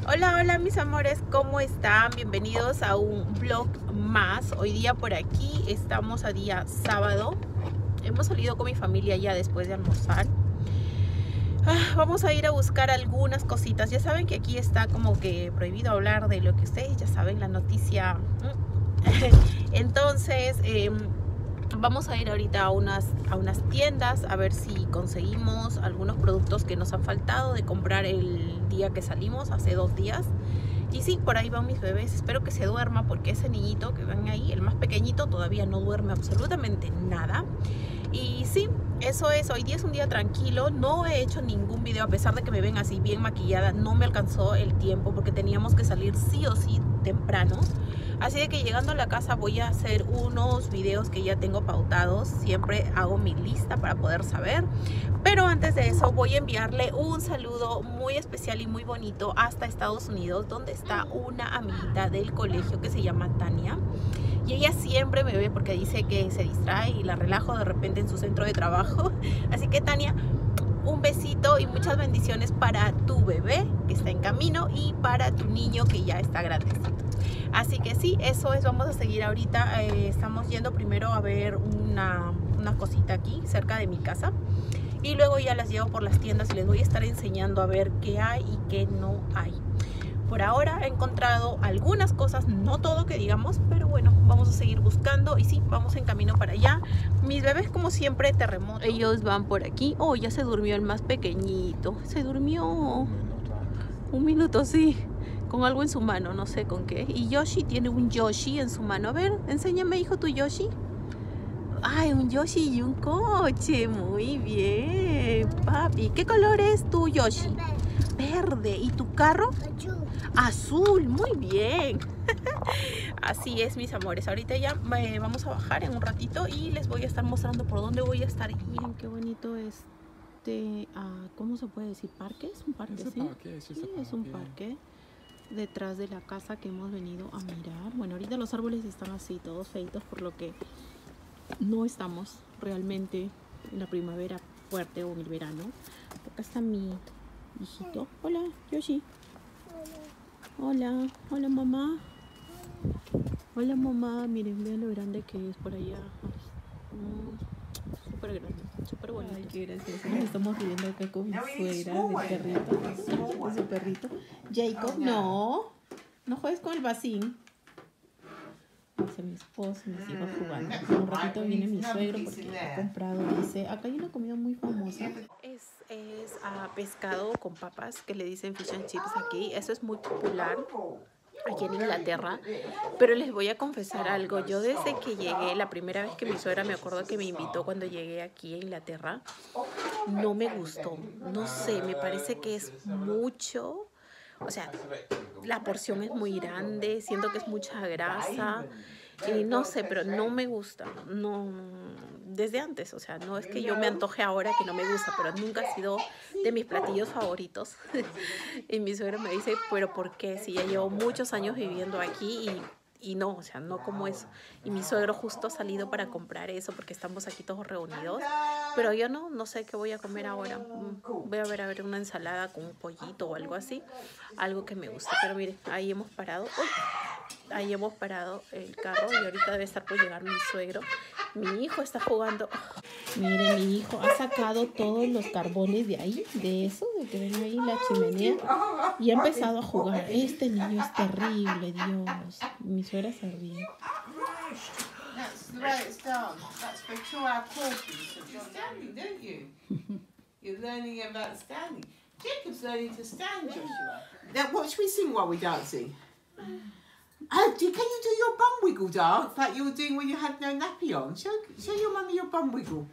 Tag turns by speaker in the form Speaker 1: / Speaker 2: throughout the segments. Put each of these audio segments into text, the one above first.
Speaker 1: Hola, hola mis amores, ¿cómo están? Bienvenidos a un vlog más. Hoy día por aquí estamos a día sábado. Hemos salido con mi familia ya después de almorzar. Vamos a ir a buscar algunas cositas. Ya saben que aquí está como que prohibido hablar de lo que ustedes ya saben, la noticia. Entonces, vamos a ir ahorita a unas tiendas a ver si conseguimos algunos productos que nos han faltado de comprar el día que salimos, hace 2 días. Y sí, por ahí van mis bebés. Espero que se duerma porque ese niñito que ven ahí, el más pequeñito, todavía no duerme absolutamente nada. Y sí, eso es. Hoy día es un día tranquilo. No he hecho ningún video, a pesar de que me ven así bien maquillada. No me alcanzó el tiempo porque teníamos que salir sí o sí temprano. Así de que llegando a la casa voy a hacer unos videos que ya tengo pautados. Siempre hago mi lista para poder saber. Pero antes de eso voy a enviarle un saludo muy especial y muy bonito hasta Estados Unidos, donde está una amiguita del colegio que se llama Tania. Y ella siempre me ve porque dice que se distrae y la relajo de repente en su centro de trabajo. Así que Tania, un besito y muchas bendiciones para tu bebé que está en camino y para tu niño que ya está grandecito. Así que sí, eso es, vamos a seguir ahorita. Estamos yendo primero a ver una cosita aquí cerca de mi casa. Y luego ya las llevo por las tiendas y les voy a estar enseñando a ver qué hay y qué no hay. Por ahora he encontrado algunas cosas, no todo que digamos, pero bueno, vamos a seguir buscando. Y sí, vamos en camino para allá. Mis bebés como siempre terremoto. Ellos van por aquí. Oh, ya se durmió el más pequeñito. Se durmió un minuto, sí, con algo en su mano, no sé con qué. Y Yoshi tiene un Yoshi en su mano. A ver, enséñame, hijo, tu Yoshi. Ay, un Yoshi y un coche. Muy bien, papi. ¿Qué color es tu Yoshi? Verde. ¿Y tu carro? Azul. Muy bien. Así es, mis amores. Ahorita ya vamos a bajar en un ratito y les voy a estar mostrando por dónde voy a estar. Miren qué bonito es. ¿Cómo se puede decir? ¿Parque? ¿Es un parque? Sí, es un parque detrás de la casa que hemos venido a mirar. Bueno, ahorita los árboles están así, todos feitos, por lo que no estamos realmente en la primavera fuerte o en el verano. Acá está mi hijito. Hola, Yoshi. Hola, hola mamá. Hola mamá. Miren, vean lo grande que es por allá. Súper grande, súper bonito. Ay, qué gracioso. Nos estamos riendo acá con mi suegra del perrito. De su perrito. Jacob, no juegues con el vacín. Dice mi esposo y mis hijos jugando. En un ratito viene mi suegro porque ha comprado, dice, acá hay una comida muy famosa. Es pescado con papas, que le dicen fish and chips aquí. Eso es muy popular aquí en Inglaterra. Pero les voy a confesar algo. Yo desde que llegué, la primera vez que mi suegra, me acuerdo que me invitó cuando llegué aquí a Inglaterra, no me gustó. No sé, me parece que es mucho. O sea, la porción es muy grande, siento que es mucha grasa y no sé, pero no me gusta, no, desde antes, o sea, no es que yo me antoje ahora que no me gusta, pero nunca ha sido de mis platillos favoritos. Y mi suegra me dice, pero ¿por qué? Si ya llevo muchos años viviendo aquí y no, o sea, no como eso. Y mi suegro justo ha salido para comprar eso porque estamos aquí todos reunidos. Pero yo no sé qué voy a comer ahora. Voy a ver una ensalada con un pollito o algo así. Algo que me guste. Pero miren, ahí hemos parado. ¡Uy! Ahí hemos parado el carro y ahorita debe estar por llegar mi suegro. Mi hijo está jugando. Miren, mi hijo ha sacado todos los carbones de ahí, de eso, de que ven ahí la chimenea, y ha empezado a jugar. Este niño es terrible, Dios. Mi suegra se ríe.
Speaker 2: That's the way it's done. That's for 2-hour courses. You're standing, don't you? You're learning about standing. Jacob's learning to stand, Joshua. Now watch me sing while we're dancing. Oh, can you do your bum wiggle dance like you were doing when you had no nappy on? Show your mummy your bum wiggle.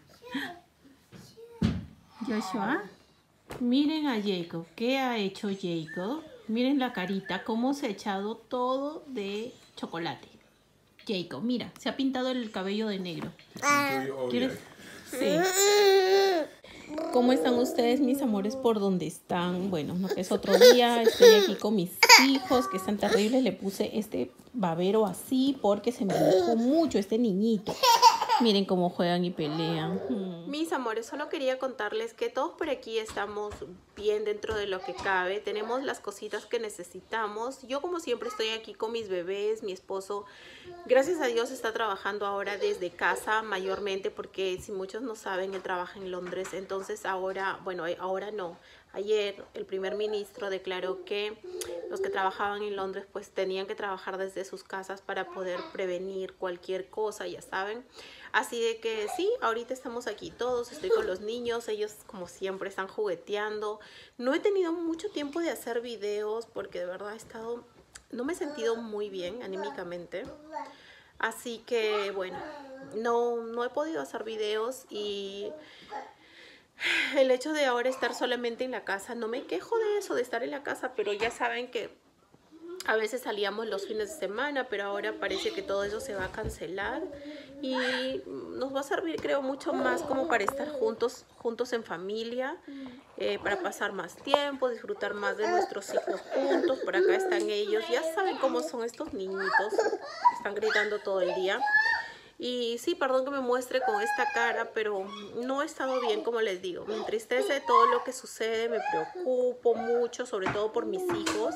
Speaker 1: Joshua, miren a Jacob. ¿Qué ha hecho Jacob? Miren la carita, cómo se ha echado todo de chocolate. Jacob, mira, se ha pintado el cabello de negro. ¿Quieres? Sí. ¿Cómo están ustedes, mis amores, por donde están? Bueno, no es otro día. Estoy aquí con mis hijos, que están terribles. Le puse este babero así porque se me enojó mucho este niñito. Miren cómo juegan y pelean. Mis amores, solo quería contarles que todos por aquí estamos bien dentro de lo que cabe. Tenemos las cositas que necesitamos. Yo como siempre estoy aquí con mis bebés. Mi esposo, gracias a Dios, está trabajando ahora desde casa mayormente porque si muchos no saben, él trabaja en Londres. Entonces ahora, bueno, ahora no. Ayer el primer ministro declaró que los que trabajaban en Londres pues tenían que trabajar desde sus casas para poder prevenir cualquier cosa, ya saben. Así de que sí, ahorita estamos aquí todos, estoy con los niños, ellos como siempre están jugueteando. No he tenido mucho tiempo de hacer videos porque de verdad no me he sentido muy bien anímicamente. Así que bueno, no he podido hacer videos y el hecho de ahora estar solamente en la casa, no me quejo de eso, de estar en la casa, pero ya saben que a veces salíamos los fines de semana, pero ahora parece que todo eso se va a cancelar y nos va a servir, creo, mucho más como para estar juntos en familia, para pasar más tiempo, disfrutar más de nuestros hijos juntos. Por acá están ellos, ya saben cómo son estos niñitos, están gritando todo el día. Y sí, perdón que me muestre con esta cara, pero no he estado bien, como les digo. Me entristece todo lo que sucede, me preocupo mucho, sobre todo por mis hijos.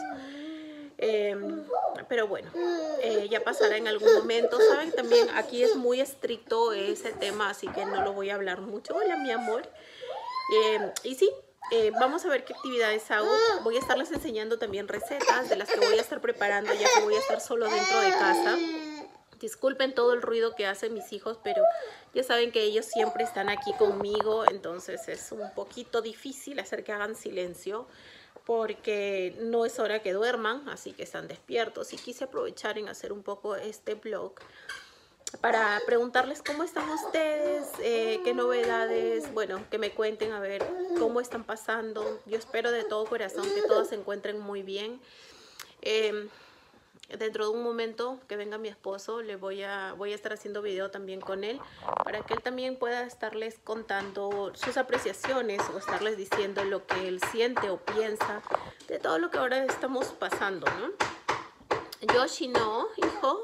Speaker 1: Pero bueno, ya pasará en algún momento. Saben, también aquí es muy estricto ese tema, así que no lo voy a hablar mucho. Hola, mi amor. Y sí, vamos a ver qué actividades hago. Voy a estarles enseñando también recetas de las que voy a estar preparando, ya que voy a estar solo dentro de casa. Disculpen todo el ruido que hacen mis hijos, pero ya saben que ellos siempre están aquí conmigo, entonces es un poquito difícil hacer que hagan silencio porque no es hora que duerman, así que están despiertos. Y quise aprovechar en hacer un poco este vlog para preguntarles cómo están ustedes, qué novedades, bueno, que me cuenten a ver cómo están pasando. Yo espero de todo corazón que todos se encuentren muy bien. Dentro de un momento que venga mi esposo, voy a estar haciendo video también con él para que él también pueda estarles contando sus apreciaciones o estarles diciendo lo que él siente o piensa de todo lo que ahora estamos pasando, ¿no? Yoshi no, hijo.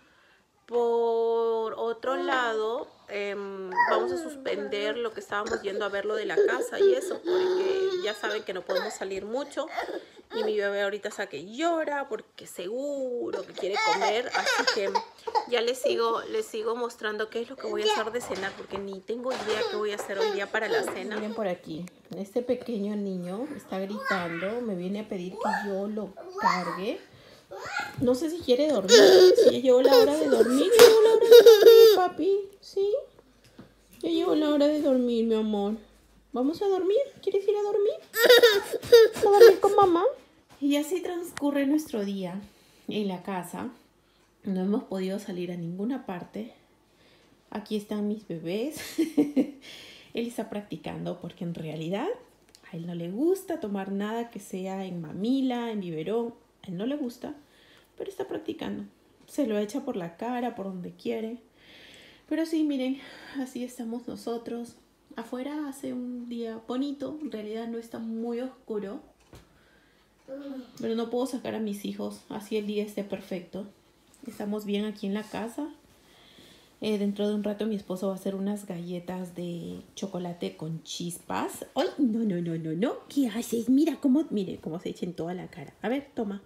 Speaker 1: Por otro lado, vamos a suspender lo que estábamos yendo a ver lo de la casa y eso, porque ya saben que no podemos salir mucho. Y mi bebé ahorita está que llora porque seguro que quiere comer. Así que ya les sigo mostrando qué es lo que voy a hacer de cenar, porque ni tengo idea qué voy a hacer hoy día para la cena. Miren por aquí, este pequeño niño está gritando, me viene a pedir que yo lo cargue. No sé si quiere dormir, si ya llegó la hora de dormir. ¿Ya llegó la hora de dormir, papi? ¿Sí? Ya llegó la hora de dormir, mi amor. ¿Vamos a dormir? ¿Quieres ir a dormir? ¿A dormir con mamá? Y así transcurre nuestro día en la casa. No hemos podido salir a ninguna parte. Aquí están mis bebés. Él está practicando porque en realidad a él no le gusta tomar nada que sea en mamila, en biberón. A él no le gusta, pero está practicando. Se lo echa por la cara, por donde quiere. Pero sí, miren, así estamos nosotros. Afuera hace un día bonito. En realidad no está muy oscuro. Pero no puedo sacar a mis hijos. Así el día esté perfecto. Estamos bien aquí en la casa. Dentro de un rato mi esposo va a hacer unas galletas de chocolate con chispas. ¡Ay! No. ¿Qué haces? Mire cómo se echa en toda la cara. A ver, toma.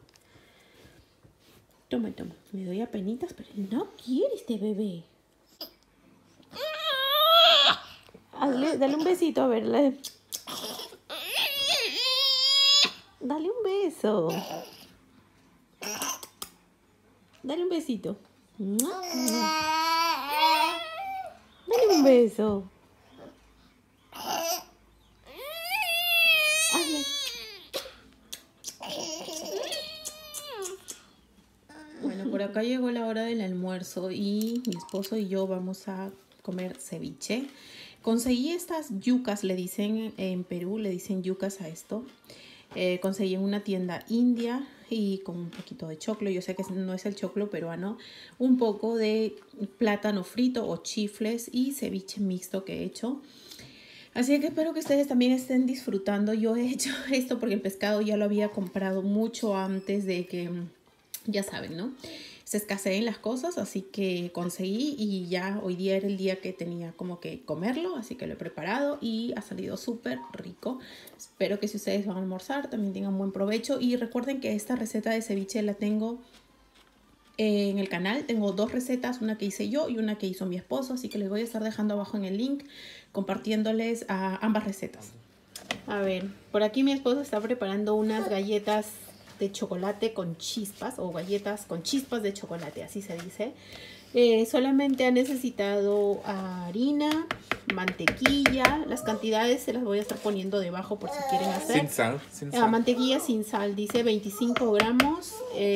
Speaker 1: Toma. Me doy a penitas, pero no quiere este bebé. Dale un besito, a ver. Dale un beso. Dale un besito. Dale un beso. Hazle. Bueno, por acá llegó la hora del almuerzo y mi esposo y yo vamos a comer ceviche. Conseguí estas yucas, le dicen en Perú, le dicen yucas a esto. Conseguí en una tienda india y con un poquito de choclo. Yo sé que no es el choclo peruano. Un poco de plátano frito o chifles y ceviche mixto que he hecho. Así que espero que ustedes también estén disfrutando. Yo he hecho esto porque el pescado ya lo había comprado mucho antes de que, ya saben, ¿no? se escaseen las cosas, así que conseguí y ya hoy día era el día que tenía como que comerlo, así que lo he preparado y ha salido súper rico. Espero que si ustedes van a almorzar también tengan buen provecho y recuerden que esta receta de ceviche la tengo en el canal. Tengo 2 recetas, una que hice yo y una que hizo mi esposo, así que les voy a estar dejando abajo en el link compartiéndoles ambas recetas. A ver, por aquí mi esposo está preparando unas galletas de chocolate con chispas o galletas con chispas de chocolate, así se dice. Solamente ha necesitado harina, mantequilla, las cantidades se las voy a estar poniendo debajo por si quieren hacer.
Speaker 3: Sin sal, sin sal.
Speaker 1: Mantequilla sin sal, dice 25 gramos,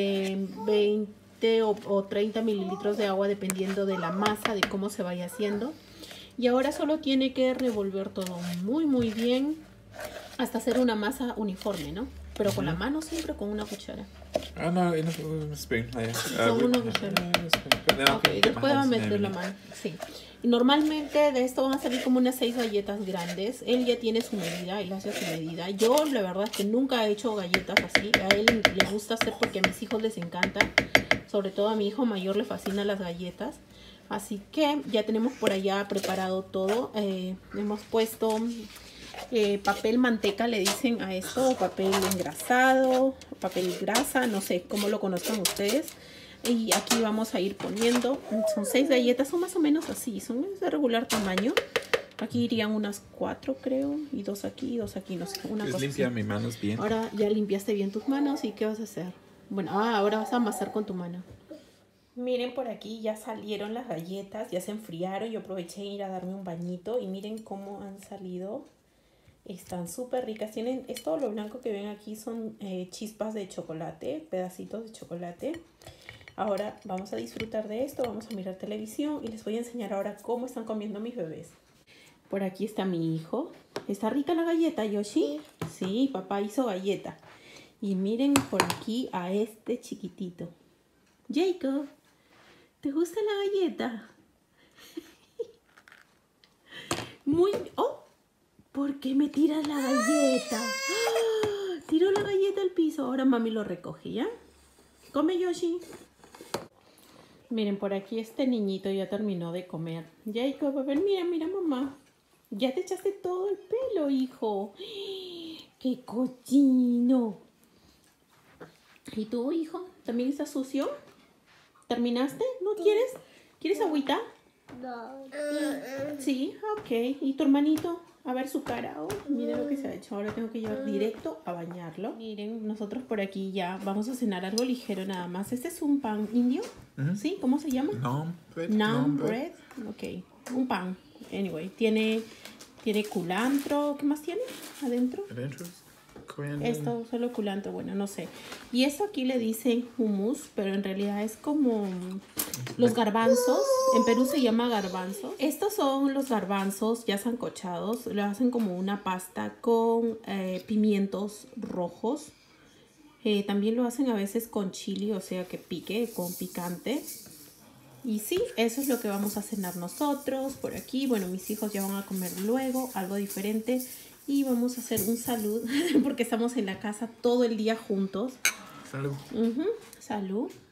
Speaker 1: 20 o 30 mililitros de agua dependiendo de la masa, de cómo se vaya haciendo. Y ahora solo tiene que revolver todo muy bien hasta hacer una masa uniforme, ¿no? Pero con la mano siempre, con una cuchara.
Speaker 3: Ah, no, in a spoon.
Speaker 1: Con una cuchara. Ok, después va a meter la mano. Sí. Y normalmente de esto van a salir como unas 6 galletas grandes. Él ya tiene su medida, él hace su medida. Yo la verdad es que nunca he hecho galletas así. A él le gusta hacer porque a mis hijos les encanta. Sobre todo a mi hijo mayor le fascinan las galletas. Así que ya tenemos por allá preparado todo. Hemos puesto papel manteca, le dicen a esto, o papel engrasado, papel grasa, no sé cómo lo conozcan ustedes. Y aquí vamos a ir poniendo, son 6 galletas, son más o menos así, son de regular tamaño. Aquí irían unas 4 creo, y 2 aquí, 2 aquí, no sé, una cosa
Speaker 3: limpia
Speaker 1: así.
Speaker 3: mis manos bien.
Speaker 1: Ahora ya limpiaste bien tus manos y ¿qué vas a hacer? Bueno, ahora vas a amasar con tu mano. Miren, por aquí ya salieron las galletas, ya se enfriaron. Yo aproveché de ir a darme un bañito y miren cómo han salido. Están súper ricas. Tienen, es todo lo blanco que ven aquí, son chispas de chocolate, pedacitos de chocolate. Ahora vamos a disfrutar de esto, vamos a mirar televisión y les voy a enseñar ahora cómo están comiendo mis bebés. Por aquí está mi hijo. ¿Está rica la galleta, Yoshi? Sí, papá hizo galleta. Y miren por aquí a este chiquitito. Jacob, ¿te gusta la galleta? Muy... ¡Oh! ¿Por qué me tiras la galleta? ¡Ah! Tiró la galleta al piso. Ahora mami lo recoge, ¿ya? Come, Yoshi. Miren, por aquí este niñito ya terminó de comer. Jacob, a ver, mira, mamá. Ya te echaste todo el pelo, hijo. ¡Qué cochino! ¿Y tú, hijo? ¿También está sucio? ¿Terminaste? ¿No quieres? ¿Quieres agüita?
Speaker 4: No.
Speaker 1: Sí, ok. ¿Y tu hermanito? A ver su cara. Oh, miren lo que se ha hecho. Ahora tengo que llevar directo a bañarlo. Miren, nosotros por aquí ya vamos a cenar algo ligero nada más. Este es un pan indio. ¿Sí? ¿Cómo se llama? Naan bread. Ok. Un pan. Anyway, tiene culantro. ¿Qué más tiene adentro? Esto, solo culantro, bueno, no sé. Y esto aquí le dicen hummus, pero en realidad es como los garbanzos. En Perú se llama garbanzo. Estos son los garbanzos ya sancochados. Lo hacen como una pasta con pimientos rojos. También lo hacen a veces con chili, o sea que pique, con picante. Y sí, eso es lo que vamos a cenar nosotros por aquí. Bueno, mis hijos ya van a comer luego algo diferente. Y vamos a hacer un salud porque estamos en la casa todo el día juntos.
Speaker 3: Salud.
Speaker 1: Salud.